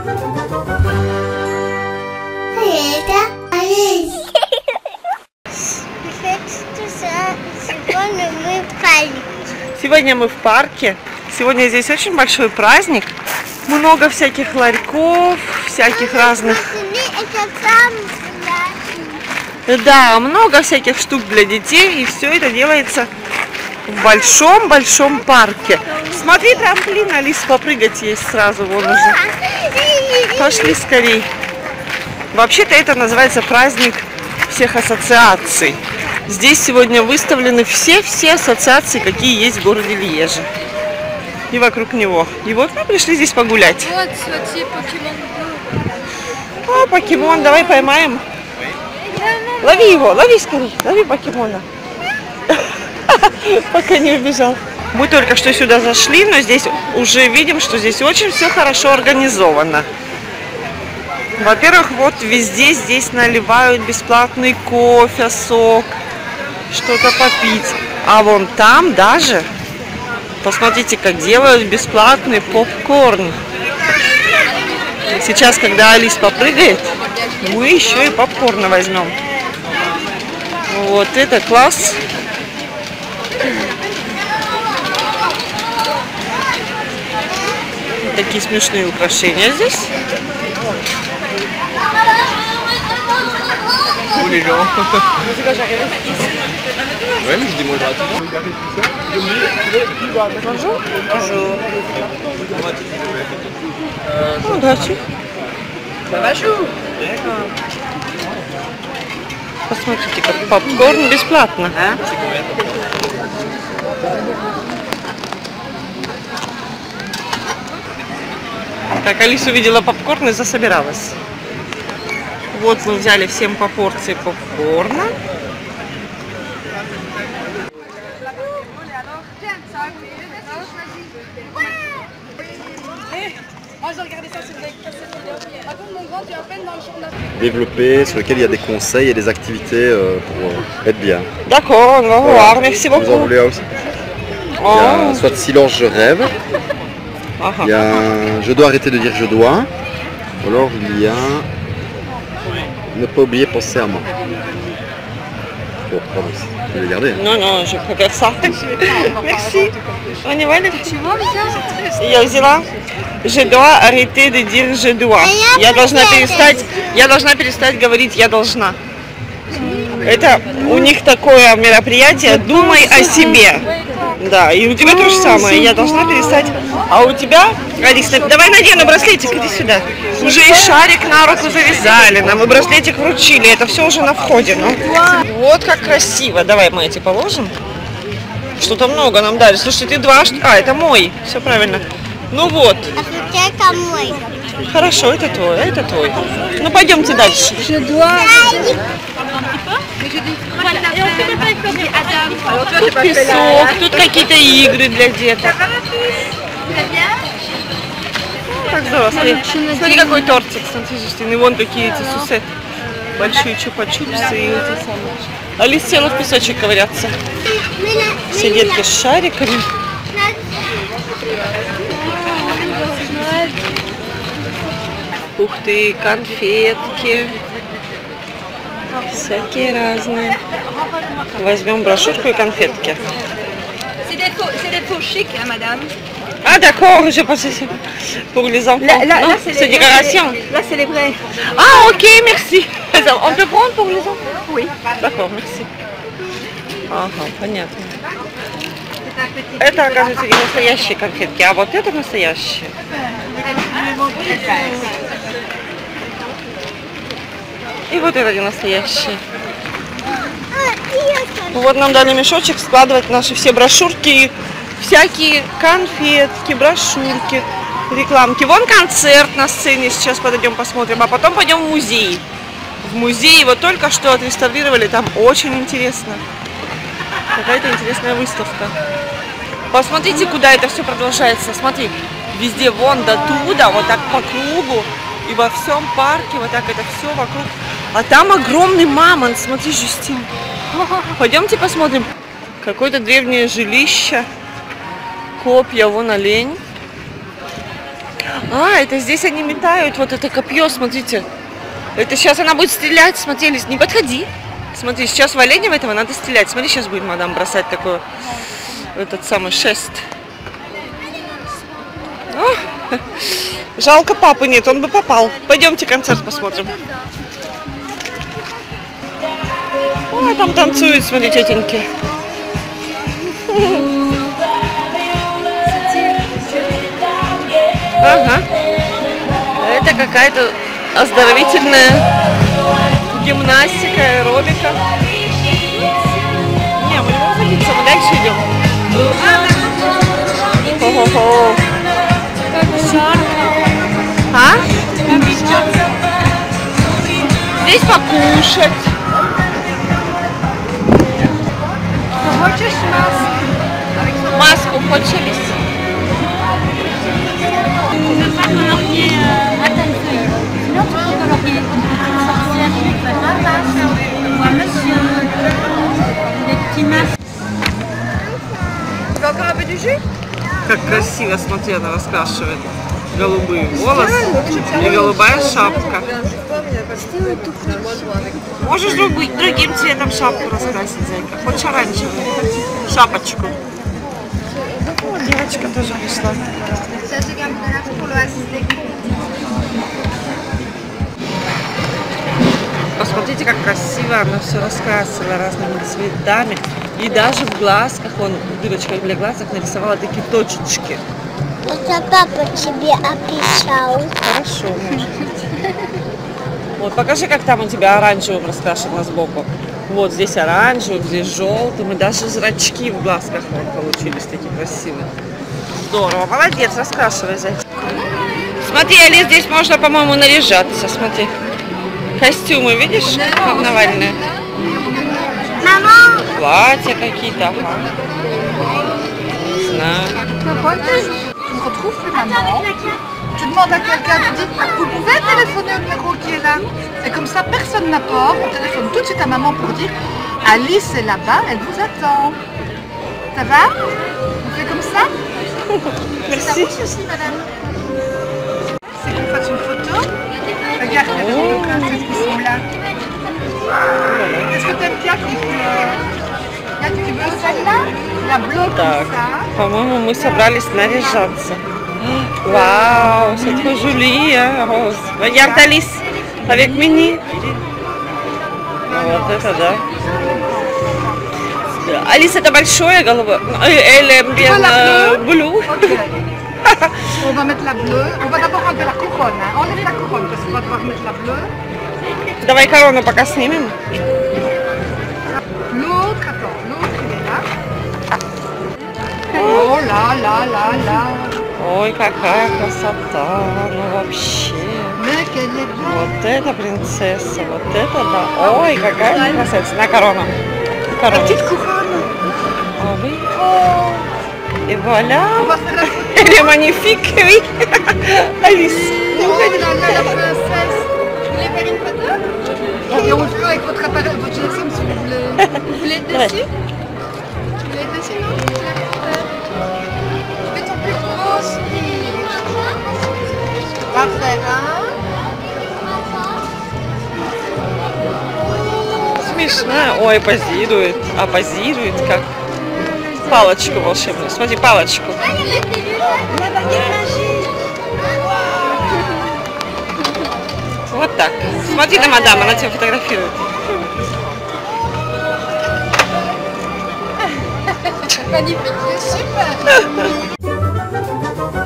Сегодня мы в парке. Сегодня здесь очень большой праздник. Много всяких ларьков, всяких разных. Да, много всяких штук для детей. И все это делается в большом-большом парке. Смотри, трамплин, Алис, попрыгать есть сразу вон уже. Пошли скорей. Вообще-то это называется праздник всех ассоциаций. Здесь сегодня выставлены все ассоциации, какие есть в городе Льеже. И вокруг него. И вот мы пришли здесь погулять. Вот, смотри, покемон. О, покемон, давай поймаем. Лови его, лови скорее, лови покемона. Пока не убежал. Мы только что сюда зашли, но здесь уже видим, что здесь очень все хорошо организовано. Во-первых, вот везде здесь наливают бесплатный кофе, сок, что-то попить. А вон там даже, посмотрите, как делают бесплатный попкорн. Сейчас, когда Алис попрыгает, мы еще и попкорна возьмем. Вот это класс. Такие смешные украшения здесь. Les gens. Ouais, mais je dis moi Bonjour. Bonjour. Удачи. Посмотрите, как попкорн бесплатно. Так, Алиса увидела попкорн и засобиралась. Вот мы взяли всем по порции попкорна. Développé, sur lequel il y a des conseils et des activités pour être bien. D'accord, on va voir. Merci Vous en beaucoup. voulez aussi? Il y a soit silence, je rêve. Il y a un je dois arrêter de dire je dois. Ou alors il y a ne pas oublier penser à moi. Bon, pardon, je vais les garder. Non, non, je préfère ça. Merci. On y va, les petits. Я взяла. Je dois arrêter de dire je dois. Я должна перестать говорить я должна. Это у них такое мероприятие «Думай о себе». Да, и у тебя то же самое. Я должна перестать. А у тебя, Алис, давай надену браслетик, иди сюда. Уже и шарик на руку завязали, нам и браслетик вручили. Это все уже на входе. Ну. Вот как красиво. Давай мы эти положим. Что-то много нам дали. Слушай, ты два... А, это мой. Все правильно. Ну вот. Это мой. Хорошо, это твой, а это твой. Ну пойдемте дальше. Тут песок, тут какие-то игры для деток. Так здорово, смотри. Смотри, какой тортик, смотри, и вон какие эти сусе. Большие чупа-чупсы и эти самые. Алис села в песочек ковыряться. Все детки с шариками. Ух ты, конфетки. Всякие разные. Возьмем брошюрку и конфетки. Ah d'accord, je pense que c'est pour les enfants. Là c'est décoration. Là, c'est les vrais. Ah ok, merci. On peut prendre pour les enfants? Oui. D'accord, merci. Ага, понятно. Это, оказывается, не настоящие конфетки, а вот это настоящие. И вот это не настоящие. Вот нам дали мешочек складывать наши все брошюрки, всякие конфетки, брошюрки, рекламки. Вон концерт на сцене, сейчас подойдем посмотрим, а потом пойдем в музей. В музей его только что отреставрировали, там очень интересно. Какая-то интересная выставка. Посмотрите, куда это все продолжается. Смотри, везде вон до туда, вот так по кругу. И во всем парке вот так это все вокруг. А там огромный мамонт, смотри, Жюстин. Пойдемте посмотрим. Какое-то древнее жилище. Копья, вон олень. А, это здесь они метают вот это копье, смотрите. Это сейчас она будет стрелять, смотри, Лиз, не подходи. Смотри, сейчас в оленя в этого надо стрелять. Смотри, сейчас будет мадам бросать такой этот самый шест. О, жалко, папы нет, он бы попал. Пойдемте концерт посмотрим. Ой, там танцуют, смотри, тетеньки. Ага. Это какая-то оздоровительная гимнастика, аэробика. Не, мы не можем садиться, мы дальше идем. Хо-хо-хо. А? Здесь покушать. Хочешь маску? Маску хочешь? Как красиво, смотри, она раскрашивает. Голубые волосы и голубая шапка. Можешь другим цветом шапку раскрасить, зайка. Хочешь оранжевую шапочку? Девочка тоже пришла. Посмотрите, как красиво она все раскрасила разными цветами. И даже в глазках, дырочка для глазок нарисовала такие точечки. Это папа тебе описал. Хорошо, может быть. Вот, покажи, как там у тебя оранжевым раскрашено сбоку. Вот здесь оранжевым, здесь желтым. И даже зрачки в глазках получились такие красивые. Здорово, молодец, раскрашивай, зайчик. Смотри, Али, здесь можно, по-моему, наряжаться, смотри. Костюмы, видишь, карнавальные? Мама! Платья какие-то, ага. Не знаю. Tu me retrouves plus maman. Tu demandes à quelqu'un, tu dis vous pouvez téléphoner au numéro qui est là. Et comme ça, personne n'apporte. On téléphone tout de suite à maman pour dire Alice est là-bas, elle vous attend. Ça va? On fait comme ça? Merci. Aussi, madame. C'est qu'on fasse une photo. Regarde, il y a des photos princesses qui sont là. Est-ce que tu aimes bien qui tu veux celle-là? La bleue comme Так, ça. по-моему, мы собрались наряжаться. Вау, c'est trop joli, hein, Rose. Regarde, Alice, avec Minnie. Вот это да. Алиса, это большое голова. Elle aime bien blue. On va mettre la bleue. On va d'abord enlever la couronne. Hein. Enlève la couronne parce qu'on va devoir mettre la bleue. Давай корону пока снимем. L'autre, attends, l'autre il est là. Oh là là là là. Ой, какая красота, ну вообще. Mais qu'elle est belle. Вот это принцесса, вот это да. Ой, какая красавица. На корону. La Корону. petite couronne. А вы? Oh. Et voilà. On va faire la photo. Elle est magnifique, oui. Alice. Oh là là, la princesse. Vous voulez faire une photo? Et on le fait avec votre appareil, votre téléphone si vous voulez. Vous voulez être dessus? Vous voulez être dessus, non? Mets ton plus gros sourire. Parfait, hein? Смешно. Ой, позирует. А позирует как палочку волшебную. Смотри, палочку. Вот так. Смотри на мадам, она тебя фотографирует. Magnifique, super.